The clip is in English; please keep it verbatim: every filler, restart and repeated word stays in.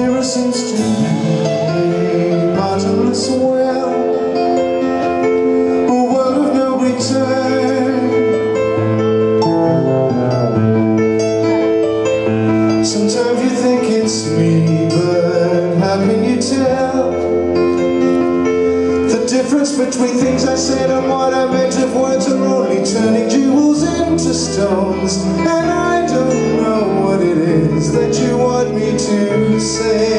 mirror seems to be bottomless well, a world of no return. Sometimes you think it's me, but how can you tell the difference between things I said and what I meant? If words are only turning jewels into stones, and I don't know what it is that you want me to say.